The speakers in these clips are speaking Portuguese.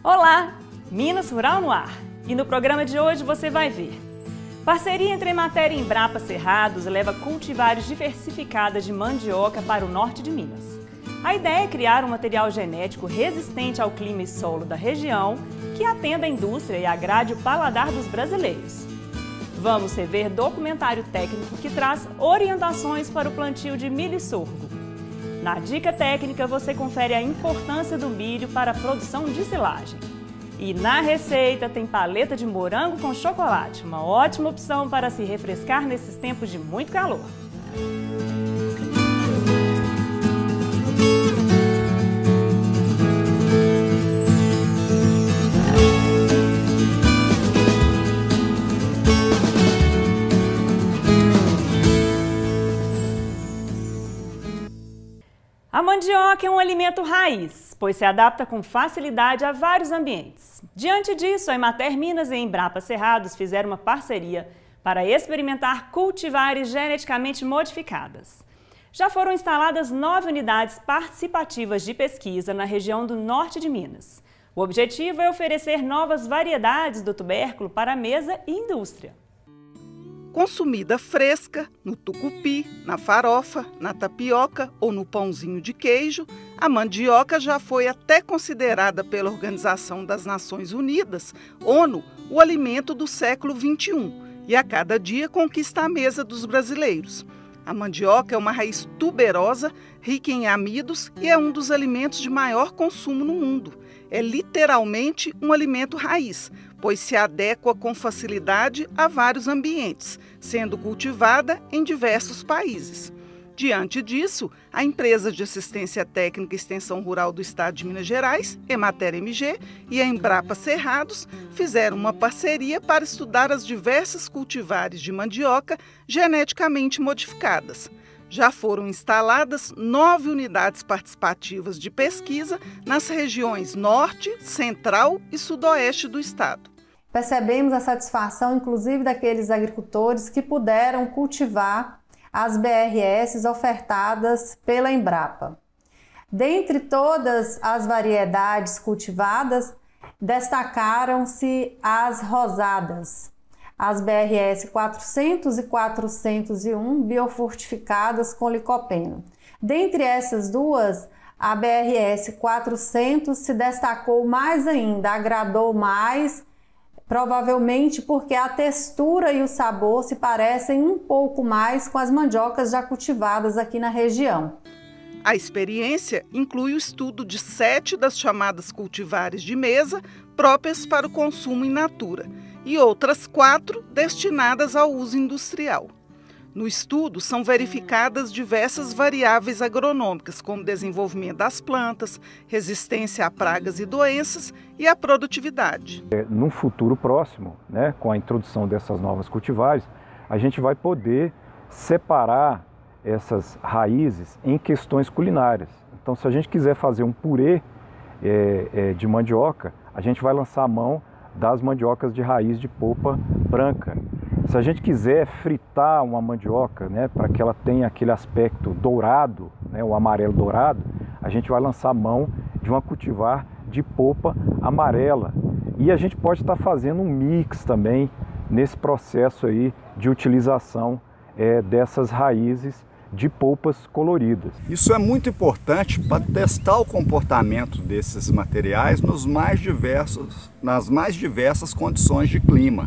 Olá, Minas Rural no ar. E no programa de hoje você vai ver: parceria entre Emater e Embrapa Cerrados leva cultivares diversificadas de mandioca para o norte de Minas. A ideia é criar um material genético resistente ao clima e solo da região que atenda a indústria e agrade o paladar dos brasileiros. Vamos rever documentário técnico que traz orientações para o plantio de milho e sorgo. Na dica técnica você confere a importância do milho para a produção de silagem. E na receita tem paleta de morango com chocolate, uma ótima opção para se refrescar nesses tempos de muito calor. A mandioca é um alimento raiz, pois se adapta com facilidade a vários ambientes. Diante disso, a Emater Minas e a Embrapa Cerrados fizeram uma parceria para experimentar cultivares geneticamente modificadas. Já foram instaladas 9 unidades participativas de pesquisa na região do norte de Minas. O objetivo é oferecer novas variedades do tubérculo para a mesa e indústria. Consumida fresca, no tucupi, na farofa, na tapioca ou no pãozinho de queijo, a mandioca já foi até considerada pela Organização das Nações Unidas, ONU, o alimento do século XXI e a cada dia conquista a mesa dos brasileiros. A mandioca é uma raiz tuberosa, rica em amidos e é um dos alimentos de maior consumo no mundo. É literalmente um alimento raiz, pois se adequa com facilidade a vários ambientes, sendo cultivada em diversos países. Diante disso, a empresa de assistência técnica e extensão rural do estado de Minas Gerais, Emater MG, e a Embrapa Cerrados fizeram uma parceria para estudar as diversas cultivares de mandioca geneticamente modificadas. Já foram instaladas 9 unidades participativas de pesquisa nas regiões norte, central e sudoeste do estado. Percebemos a satisfação, inclusive, daqueles agricultores que puderam cultivar as BRS ofertadas pela Embrapa. Dentre todas as variedades cultivadas, destacaram-se as rosadas, as BRS 400 e 401 biofortificadas com licopeno. Dentre essas duas, a BRS 400 se destacou mais ainda, agradou mais, provavelmente porque a textura e o sabor se parecem um pouco mais com as mandiocas já cultivadas aqui na região. A experiência inclui o estudo de 7 das chamadas cultivares de mesa próprias para o consumo in natura e outras 4 destinadas ao uso industrial. No estudo, são verificadas diversas variáveis agronômicas, como desenvolvimento das plantas, resistência a pragas e doenças e a produtividade. No futuro próximo, com a introdução dessas novas cultivares, a gente vai poder separar essas raízes em questões culinárias. Então, se a gente quiser fazer um purê de mandioca, a gente vai lançar a mão das mandiocas de raiz de polpa branca. Se a gente quiser fritar uma mandioca, para que ela tenha aquele aspecto dourado, o amarelo dourado, a gente vai lançar a mão de uma cultivar de polpa amarela. E a gente pode estar fazendo um mix também nesse processo aí de utilização dessas raízes de polpas coloridas. Isso é muito importante para testar o comportamento desses materiais nas mais diversas condições de clima.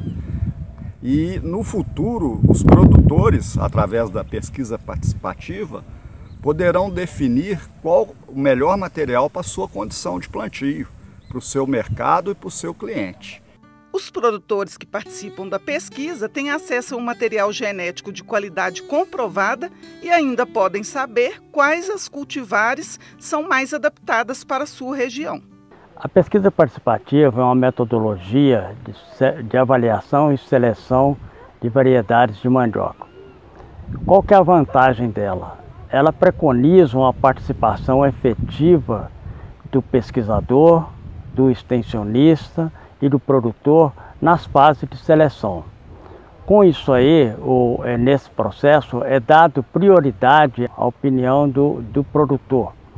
E no futuro, os produtores, através da pesquisa participativa, poderão definir qual o melhor material para a sua condição de plantio, para o seu mercado e para o seu cliente. Os produtores que participam da pesquisa têm acesso a um material genético de qualidade comprovada e ainda podem saber quais as cultivares são mais adaptadas para a sua região. A pesquisa participativa é uma metodologia de avaliação e seleção de variedades de mandioca. Qual que é a vantagem dela? Ela preconiza uma participação efetiva do pesquisador, do extensionista e do produtor nas fases de seleção. Com isso aí, nesse processo, é dado prioridade à opinião do produtor.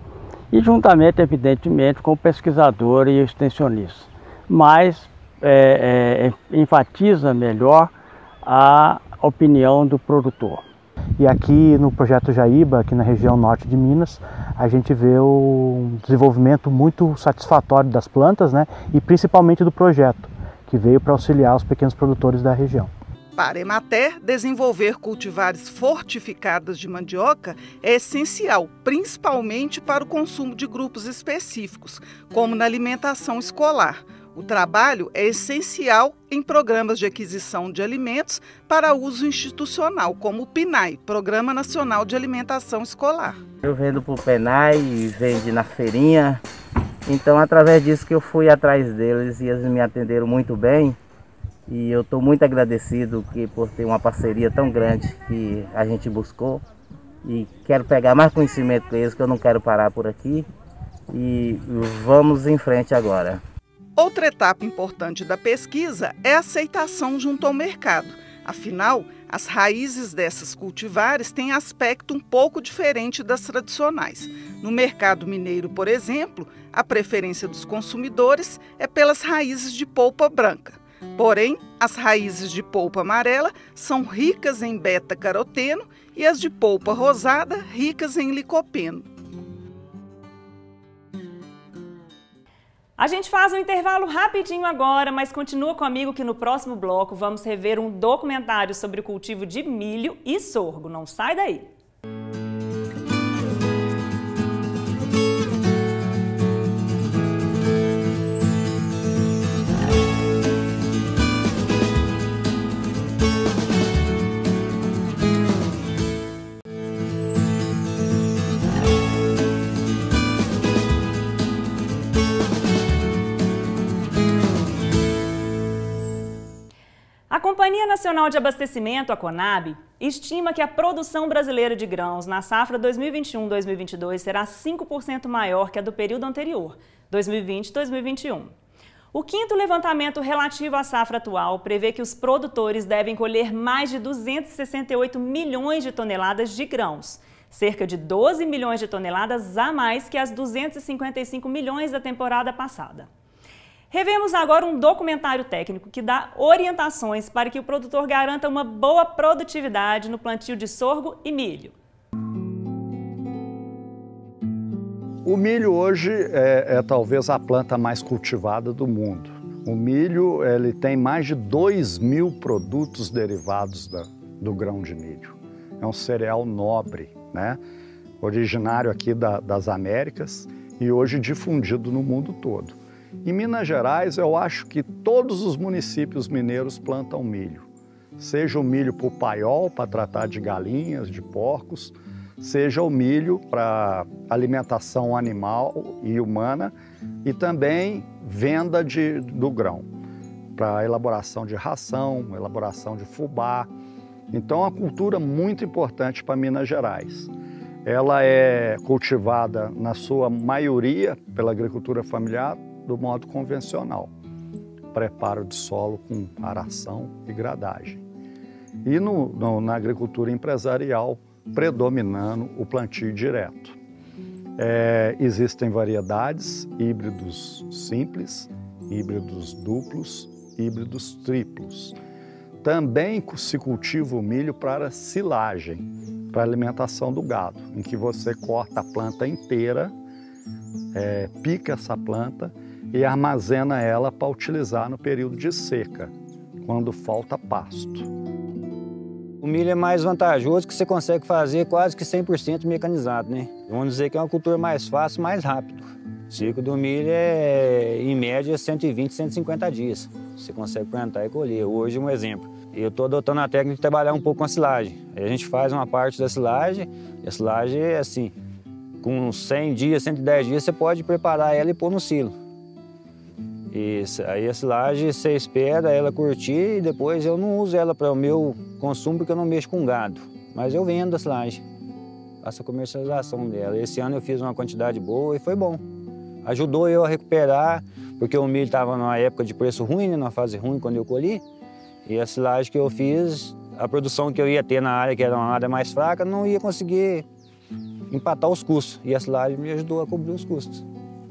e juntamente, evidentemente, com o pesquisador e o extensionista. Mas enfatiza melhor a opinião do produtor. E aqui no projeto Jaíba, aqui na região norte de Minas, a gente vê um desenvolvimento muito satisfatório das plantas, né? E principalmente do projeto, que veio para auxiliar os pequenos produtores da região. Para a Emater, desenvolver cultivares fortificadas de mandioca é essencial, principalmente para o consumo de grupos específicos, como na alimentação escolar. O trabalho é essencial em programas de aquisição de alimentos para uso institucional, como o PNAE, Programa Nacional de Alimentação Escolar. Eu vendo para o PNAE e vendo na feirinha, então através disso que eu fui atrás deles e eles me atenderam muito bem. E eu estou muito agradecido por ter uma parceria tão grande que a gente buscou. E quero pegar mais conhecimento com eles, que eu não quero parar por aqui. E vamos em frente agora. Outra etapa importante da pesquisa é a aceitação junto ao mercado. Afinal, as raízes dessas cultivares têm aspecto um pouco diferente das tradicionais. No mercado mineiro, por exemplo, a preferência dos consumidores é pelas raízes de polpa branca. Porém, as raízes de polpa amarela são ricas em beta-caroteno e as de polpa rosada ricas em licopeno. A gente faz um intervalo rapidinho agora, mas continua comigo que no próximo bloco vamos rever um documentário sobre o cultivo de milho e sorgo. Não sai daí! A Companhia Nacional de Abastecimento, a Conab, estima que a produção brasileira de grãos na safra 2021-2022 será 5% maior que a do período anterior, 2020-2021. O quinto levantamento relativo à safra atual prevê que os produtores devem colher mais de 268 milhões de toneladas de grãos, cerca de 12 milhões de toneladas a mais que as 255 milhões da temporada passada. Revemos agora um documentário técnico que dá orientações para que o produtor garanta uma boa produtividade no plantio de sorgo e milho. O milho hoje é talvez a planta mais cultivada do mundo. O milho ele tem mais de 2.000 produtos derivados do grão de milho. É um cereal nobre, né? Originário aqui das Américas e hoje difundido no mundo todo. Em Minas Gerais, eu acho que todos os municípios mineiros plantam milho. Seja o milho para o paiol, para tratar de galinhas, de porcos, seja o milho para alimentação animal e humana e também venda do grão, para elaboração de ração, elaboração de fubá. Então, é uma cultura muito importante para Minas Gerais. Ela é cultivada, na sua maioria, pela agricultura familiar, do modo convencional, preparo de solo com aração e gradagem. E na agricultura empresarial, predominando o plantio direto. Existem variedades, híbridos simples, híbridos duplos, híbridos triplos. Também se cultiva o milho para silagem, para alimentação do gado, em que você corta a planta inteira, pica essa planta e armazena ela para utilizar no período de seca, quando falta pasto. O milho é mais vantajoso que você consegue fazer quase que 100% mecanizado, né? Vamos dizer que é uma cultura mais fácil, mais rápido. O ciclo do milho é, em média, 120, 150 dias. Você consegue plantar e colher. Hoje, um exemplo. Eu estou adotando a técnica de trabalhar um pouco com a silagem. Aí a gente faz uma parte da silagem, e a silagem é assim, com 100 dias, 110 dias, você pode preparar ela e pôr no silo. Aí a silagem você espera ela curtir e depois eu não uso ela para o meu consumo porque eu não mexo com gado. Mas eu vendo a silagem, faço a comercialização dela. Esse ano eu fiz uma quantidade boa e foi bom. Ajudou eu a recuperar, porque o milho estava numa época de preço ruim, né, numa fase ruim quando eu colhi. E a silagem que eu fiz, a produção que eu ia ter na área, que era uma área mais fraca, não ia conseguir empatar os custos. E a silagem me ajudou a cobrir os custos.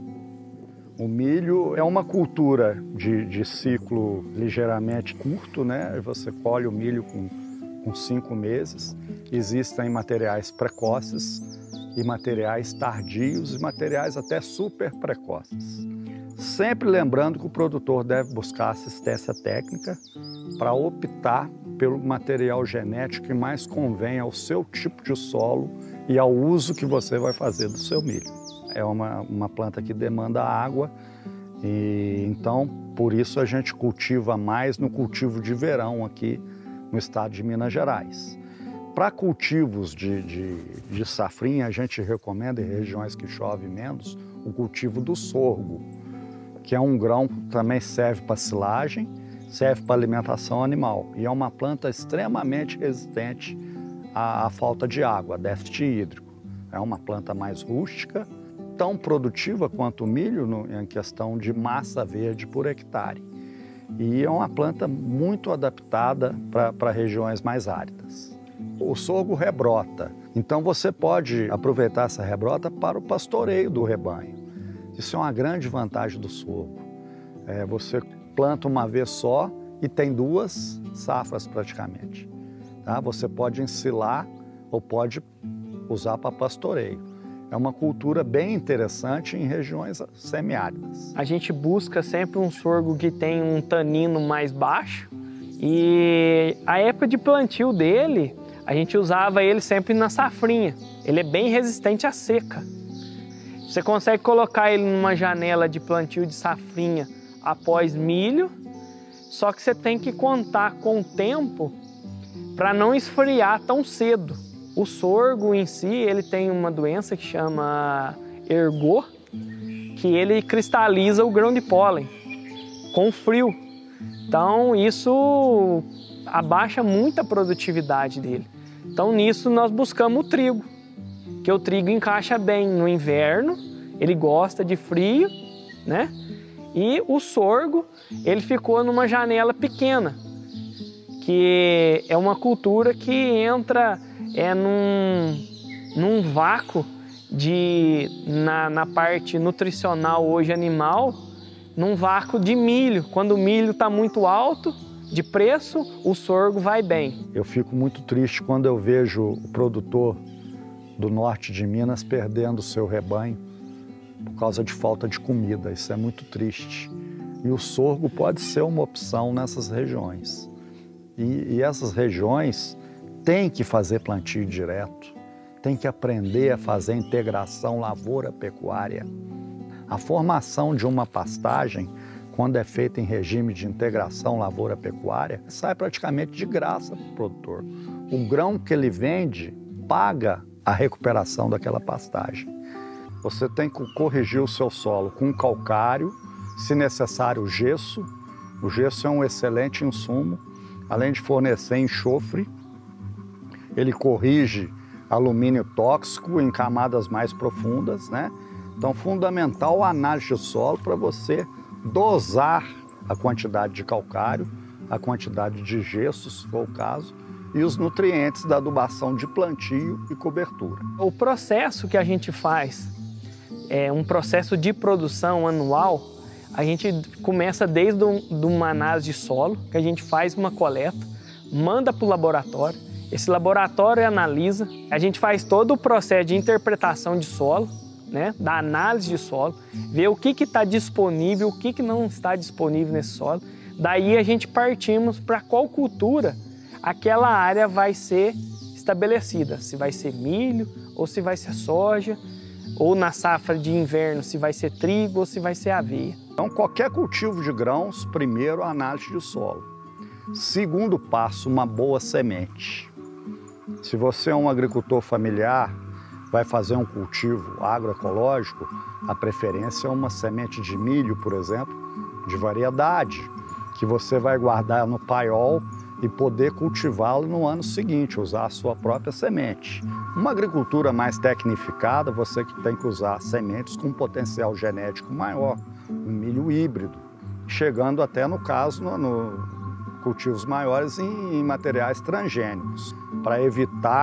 O milho é uma cultura de ciclo ligeiramente curto, né? Você colhe o milho com 5 meses. Existem materiais precoces e materiais tardios e materiais até super precoces. Sempre lembrando que o produtor deve buscar assistência técnica para optar pelo material genético que mais convém ao seu tipo de solo e ao uso que você vai fazer do seu milho. É uma planta que demanda água e então por isso a gente cultiva mais no cultivo de verão aqui no estado de Minas Gerais. Para cultivos de safrinha, a gente recomenda em regiões que chove menos o cultivo do sorgo, que é um grão que também serve para silagem, serve para alimentação animal e é uma planta extremamente resistente à falta de água, a déficit hídrico. É uma planta mais rústica, tão produtiva quanto o milho em questão de massa verde por hectare. E é uma planta muito adaptada para regiões mais áridas. O sorgo rebrota, então você pode aproveitar essa rebrota para o pastoreio do rebanho. Isso é uma grande vantagem do sorgo. Você planta uma vez só e tem 2 safras praticamente. Tá? Você pode ensilar ou pode usar para pastoreio. É uma cultura bem interessante em regiões semiáridas. A gente busca sempre um sorgo que tem um tanino mais baixo e a época de plantio dele, a gente usava ele sempre na safrinha. Ele é bem resistente à seca. Você consegue colocar ele numa janela de plantio de safrinha após milho, só que você tem que contar com o tempo para não esfriar tão cedo. O sorgo em si, ele tem uma doença que chama ergot, que ele cristaliza o grão de pólen com frio. Então isso abaixa muito a produtividade dele. Então nisso nós buscamos o trigo, que o trigo encaixa bem no inverno, ele gosta de frio, né? E o sorgo, ele ficou numa janela pequena, que é uma cultura que entra num vácuo na parte nutricional hoje animal, num vácuo de milho. Quando o milho está muito alto de preço, o sorgo vai bem. Eu fico muito triste quando eu vejo o produtor do norte de Minas perdendo o seu rebanho por causa de falta de comida. Isso é muito triste. E o sorgo pode ser uma opção nessas regiões. E essas regiões têm que fazer plantio direto, têm que aprender a fazer integração lavoura-pecuária. A formação de uma pastagem, quando é feita em regime de integração lavoura-pecuária, sai praticamente de graça para o produtor. O grão que ele vende paga a recuperação daquela pastagem. Você tem que corrigir o seu solo com calcário, se necessário gesso. O gesso é um excelente insumo, além de fornecer enxofre, ele corrige alumínio tóxico em camadas mais profundas, né? Então, fundamental a análise de solo para você dosar a quantidade de calcário, a quantidade de gesso, se for o caso, e os nutrientes da adubação de plantio e cobertura. O processo que a gente faz é um processo de produção anual. A gente começa desde uma análise de solo, que a gente faz uma coleta, manda para o laboratório, esse laboratório analisa, a gente faz todo o processo de interpretação de solo, né, da análise de solo, vê o que está disponível, o que não está disponível nesse solo. Daí a gente partimos para qual cultura aquela área vai ser estabelecida, se vai ser milho ou se vai ser soja, ou na safra de inverno se vai ser trigo ou se vai ser aveia. Então, qualquer cultivo de grãos, primeiro a análise de solo. Segundo passo, uma boa semente. Se você é um agricultor familiar, vai fazer um cultivo agroecológico, a preferência é uma semente de milho, por exemplo, de variedade, que você vai guardar no paiol e poder cultivá-lo no ano seguinte, usar a sua própria semente. Uma agricultura mais tecnificada, você tem que usar sementes com potencial genético maior, um milho híbrido, chegando até, no caso, no cultivos maiores em materiais transgênicos, para evitar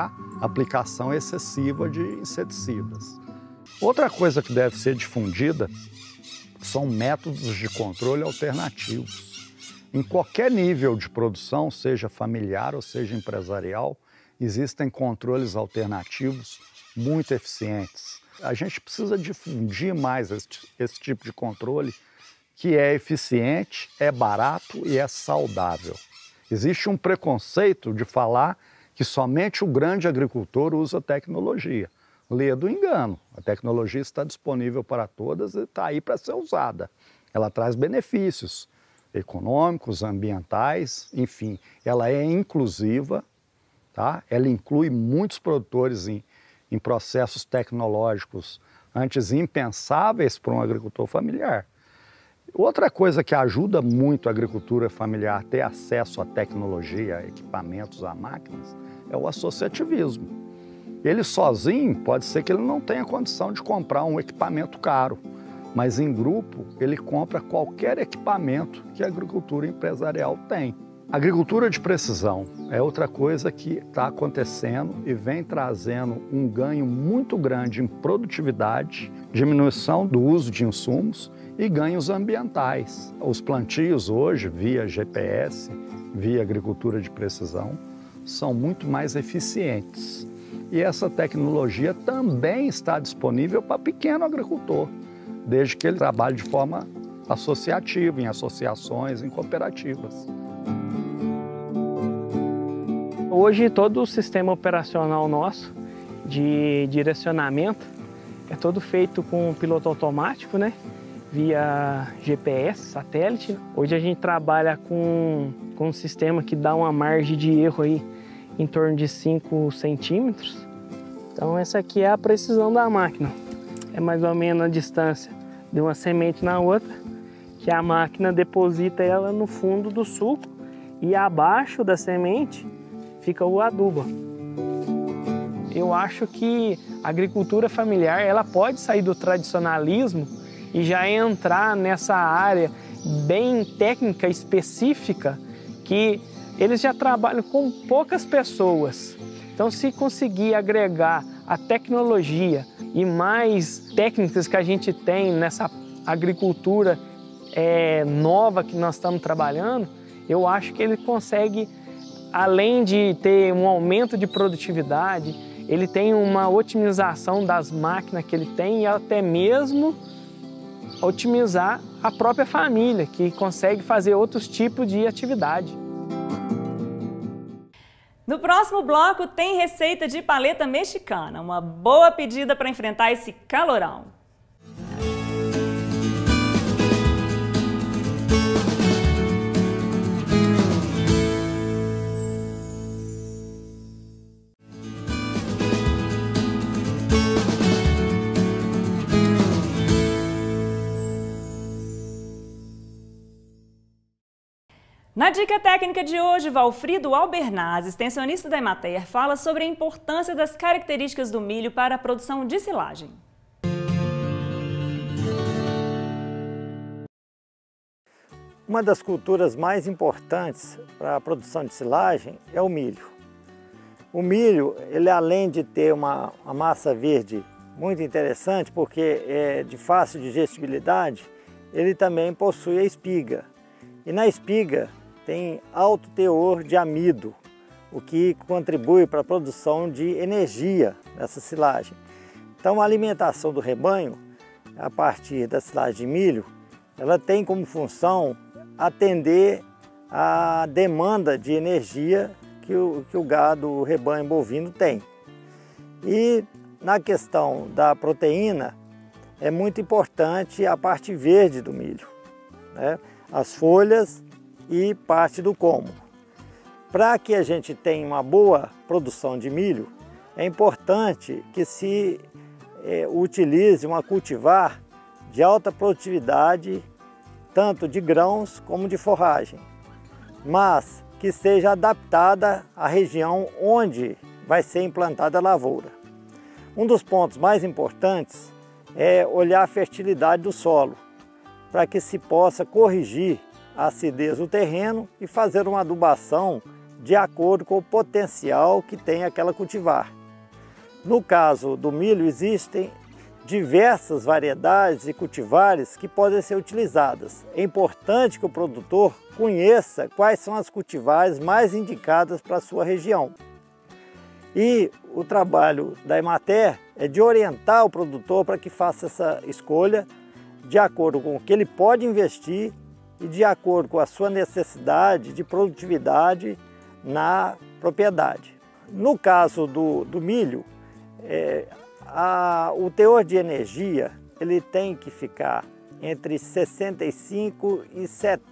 aplicação excessiva de inseticidas. Outra coisa que deve ser difundida são métodos de controle alternativos. Em qualquer nível de produção, seja familiar ou seja empresarial, existem controles alternativos muito eficientes. A gente precisa difundir mais esse tipo de controle, que é eficiente, é barato e é saudável. Existe um preconceito de falar que somente o grande agricultor usa tecnologia. Lê do engano. A tecnologia está disponível para todas e está aí para ser usada. Ela traz benefícios econômicos, ambientais, enfim. Ela é inclusiva, tá? Ela inclui muitos produtores em processos tecnológicos antes impensáveis para um agricultor familiar. Outra coisa que ajuda muito a agricultura familiar a ter acesso à tecnologia, a equipamentos, a máquinas, é o associativismo. Ele sozinho, pode ser que ele não tenha condição de comprar um equipamento caro, mas em grupo ele compra qualquer equipamento que a agricultura empresarial tem. Agricultura de precisão é outra coisa que está acontecendo e vem trazendo um ganho muito grande em produtividade, diminuição do uso de insumos e ganhos ambientais. Os plantios hoje, via GPS, via agricultura de precisão, são muito mais eficientes. E essa tecnologia também está disponível para pequeno agricultor, desde que ele trabalhe de forma associativa, em associações, em cooperativas. Hoje todo o sistema operacional nosso de direcionamento é todo feito com piloto automático, né? Via GPS, satélite. Hoje a gente trabalha com um sistema que dá uma margem de erro aí em torno de 5 centímetros. Então essa aqui é a precisão da máquina. É mais ou menos a distância de uma semente na outra, que a máquina deposita ela no fundo do sulco e abaixo da semente fica o adubo. Eu acho que a agricultura familiar ela pode sair do tradicionalismo e já entrar nessa área bem técnica específica que eles já trabalham com poucas pessoas. Então, se conseguir agregar a tecnologia e mais técnicas que a gente tem nessa agricultura nova que nós estamos trabalhando, eu acho que ele consegue, além de ter um aumento de produtividade, ele tem uma otimização das máquinas que ele tem e até mesmo otimizar a própria família, que consegue fazer outros tipos de atividade. No próximo bloco tem receita de paleta mexicana, uma boa pedida para enfrentar esse calorão. Na dica técnica de hoje, Valfrido Albernaz, extensionista da Emater, fala sobre a importância das características do milho para a produção de silagem. Uma das culturas mais importantes para a produção de silagem é o milho. O milho, ele além de ter uma massa verde muito interessante, porque é de fácil digestibilidade, ele também possui a espiga. E na espiga tem alto teor de amido, o que contribui para a produção de energia nessa silagem. Então a alimentação do rebanho, a partir da silagem de milho, ela tem como função atender à demanda de energia que o gado, o rebanho bovino tem. E na questão da proteína, é muito importante a parte verde do milho, né? As folhas e parte do como. Para que a gente tenha uma boa produção de milho, é importante que se utilize uma cultivar de alta produtividade, tanto de grãos como de forragem, mas que seja adaptada à região onde vai ser implantada a lavoura. Um dos pontos mais importantes é olhar a fertilidade do solo, para que se possa corrigir a acidez do terreno e fazer uma adubação de acordo com o potencial que tem aquela cultivar. No caso do milho, existem diversas variedades e cultivares que podem ser utilizadas. É importante que o produtor conheça quais são as cultivares mais indicadas para a sua região. E o trabalho da Emater é de orientar o produtor para que faça essa escolha de acordo com o que ele pode investir e de acordo com a sua necessidade de produtividade na propriedade. No caso do milho, o teor de energia ele tem que ficar entre 65% e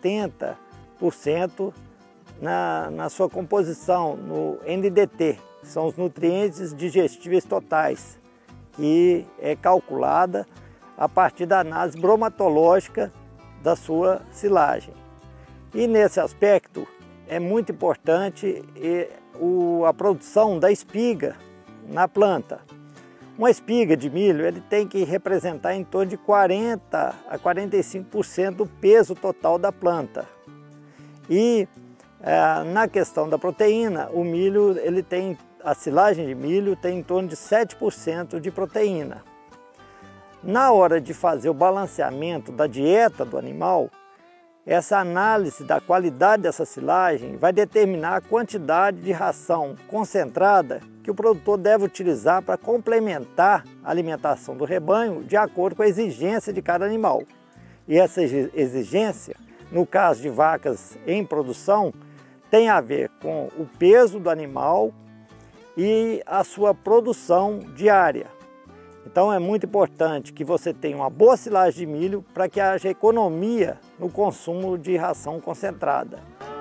70% na sua composição, no NDT, que são os nutrientes digestíveis totais, que é calculada a partir da análise bromatológica da sua silagem. E nesse aspecto é muito importante a produção da espiga na planta. Uma espiga de milho ele tem que representar em torno de 40% a 45% do peso total da planta. E na questão da proteína, o milho, a silagem de milho tem em torno de 7% de proteína. Na hora de fazer o balanceamento da dieta do animal, essa análise da qualidade dessa silagem vai determinar a quantidade de ração concentrada que o produtor deve utilizar para complementar a alimentação do rebanho de acordo com a exigência de cada animal. E essa exigência, no caso de vacas em produção, tem a ver com o peso do animal e a sua produção diária. Então é muito importante que você tenha uma boa silagem de milho para que haja economia no consumo de ração concentrada.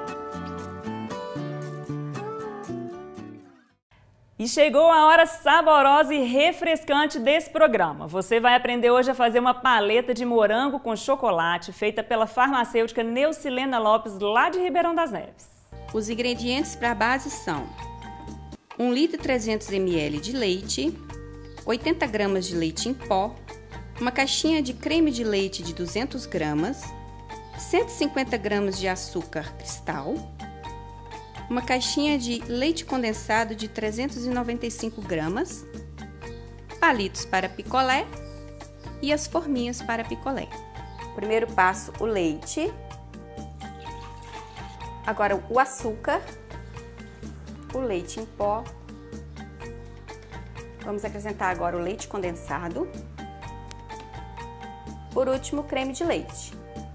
E chegou a hora saborosa e refrescante desse programa. Você vai aprender hoje a fazer uma paleta de morango com chocolate feita pela farmacêutica Neucilena Lopes, lá de Ribeirão das Neves. Os ingredientes para a base são 1 litro e 300 ml de leite, 80 gramas de leite em pó, uma caixinha de creme de leite de 200 gramas, 150 gramas de açúcar cristal, uma caixinha de leite condensado de 395 gramas, palitos para picolé e as forminhas para picolé. Primeiro passo, o leite, agora o açúcar, o leite em pó. Vamos acrescentar agora o leite condensado. Por último, o creme de leite.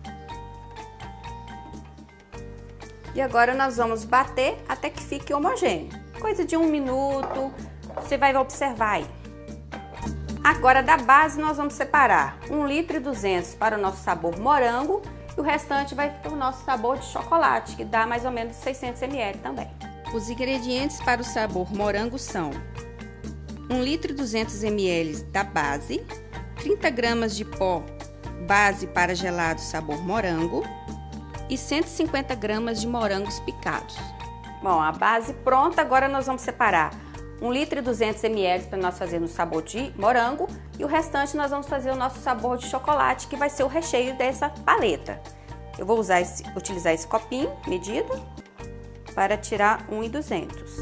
E agora nós vamos bater até que fique homogêneo. Coisa de 1 minuto, você vai observar aí. Agora da base nós vamos separar 1 litro e 200 para o nosso sabor morango e o restante vai para o nosso sabor de chocolate, que dá mais ou menos 600 ml também. Os ingredientes para o sabor morango são 1 litro e 200 ml da base, 30 gramas de pó base para gelado sabor morango e 150 gramas de morangos picados. Bom, a base pronta, agora nós vamos separar 1 litro e 200 ml para nós fazer no sabor de morango e o restante nós vamos fazer o nosso sabor de chocolate, que vai ser o recheio dessa paleta. Eu vou utilizar esse copinho medido para tirar 1,200.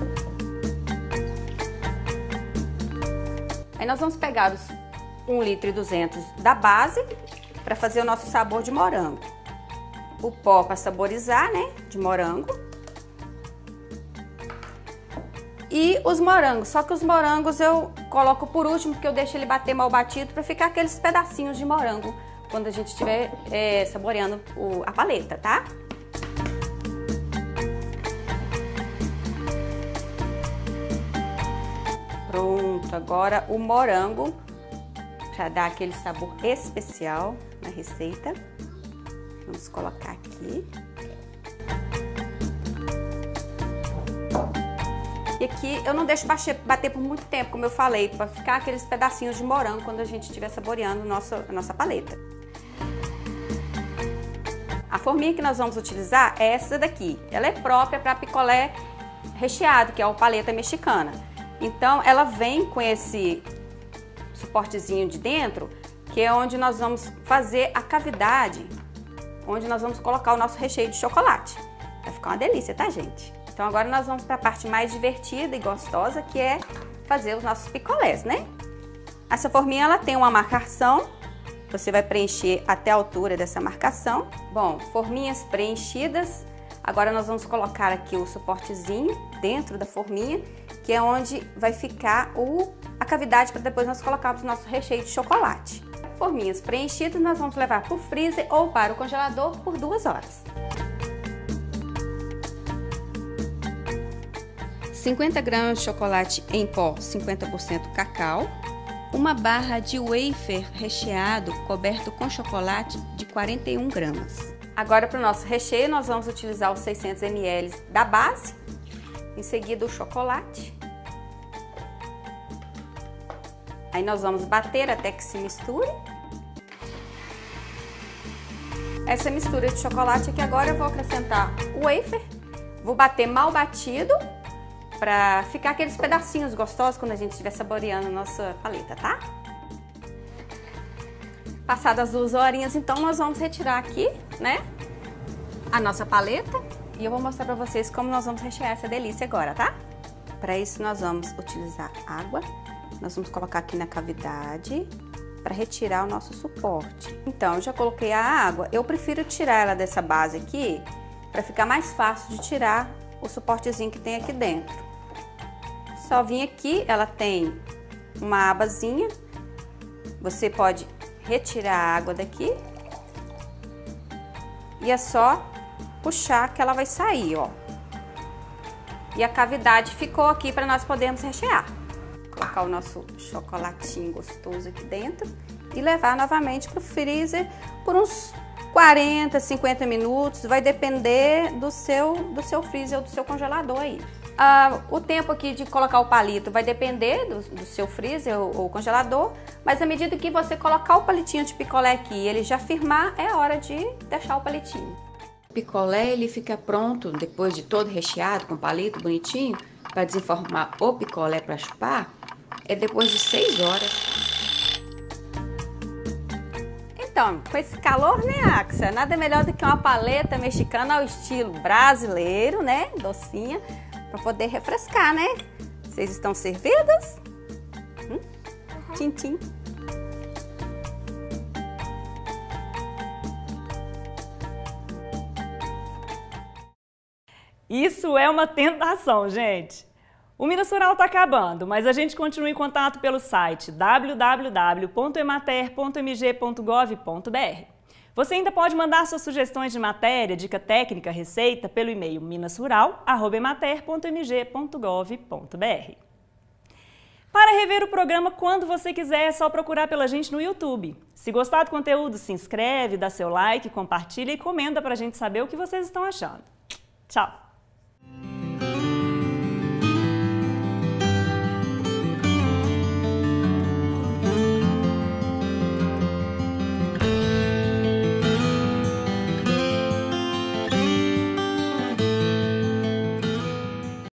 Aí nós vamos pegar os 1 litro e 200 da base para fazer o nosso sabor de morango. O pó para saborizar, né, de morango. E os morangos, só que os morangos eu coloco por último, porque eu deixo ele bater mal batido para ficar aqueles pedacinhos de morango quando a gente estiver saboreando a paleta, tá? Pronto, agora o morango, para dar aquele sabor especial na receita. Vamos colocar aqui. E aqui eu não deixo bater por muito tempo, como eu falei, para ficar aqueles pedacinhos de morango quando a gente estiver saboreando a nossa paleta. A forminha que nós vamos utilizar é essa daqui. Ela é própria para picolé recheado, que é o paleta mexicana. Então ela vem com esse suportezinho de dentro, que é onde nós vamos fazer a cavidade, onde nós vamos colocar o nosso recheio de chocolate. Vai ficar uma delícia, tá, gente? Então agora nós vamos para a parte mais divertida e gostosa, que é fazer os nossos picolés, né? Essa forminha, ela tem uma marcação, você vai preencher até a altura dessa marcação. Bom, forminhas preenchidas, agora nós vamos colocar aqui o suportezinho dentro da forminha, que é onde vai ficar a cavidade para depois nós colocarmos o nosso recheio de chocolate. Forminhas preenchidas nós vamos levar para o freezer ou para o congelador por 2 horas. 50 gramas de chocolate em pó, 50% cacau. Uma barra de wafer recheado coberto com chocolate de 41 gramas. Agora para o nosso recheio nós vamos utilizar os 600 ml da base, em seguida o chocolate. Aí nós vamos bater até que se misture. Essa mistura de chocolate aqui agora eu vou acrescentar o wafer, vou bater mal batido para ficar aqueles pedacinhos gostosos quando a gente estiver saboreando a nossa paleta, tá? Passadas as 2 horinhas, então nós vamos retirar aqui, né, a nossa paleta e eu vou mostrar para vocês como nós vamos rechear essa delícia agora, tá? Para isso nós vamos utilizar água, nós vamos colocar aqui na cavidade para retirar o nosso suporte. Então, eu já coloquei a água, eu prefiro tirar ela dessa base aqui para ficar mais fácil de tirar o suportezinho que tem aqui dentro. Só vim aqui, ela tem uma abazinha, você pode retirar a água daqui e é só puxar que ela vai sair, ó. E a cavidade ficou aqui para nós podermos rechear. Colocar o nosso chocolatinho gostoso aqui dentro e levar novamente para o freezer por uns 40, 50 minutos, vai depender do seu freezer ou do seu congelador aí. O tempo aqui de colocar o palito vai depender do seu freezer ou congelador, mas à medida que você colocar o palitinho de picolé aqui e ele já firmar, é hora de deixar o palitinho. O picolé ele fica pronto depois de todo recheado com palito bonitinho para desenformar o picolé para chupar, é depois de 6 horas. Então, com esse calor, né, Axa? Nada melhor do que uma paleta mexicana ao estilo brasileiro, né? Docinha, para poder refrescar, né? Vocês estão servidas? Tchim, tchim. Isso é uma tentação, gente. O Minas Rural está acabando, mas a gente continua em contato pelo site www.emater.mg.gov.br. Você ainda pode mandar suas sugestões de matéria, dica técnica, receita pelo e-mail minasrural@emater.mg.gov.br. Para rever o programa quando você quiser, é só procurar pela gente no YouTube. Se gostar do conteúdo, se inscreve, dá seu like, compartilha e comenta para a gente saber o que vocês estão achando. Tchau!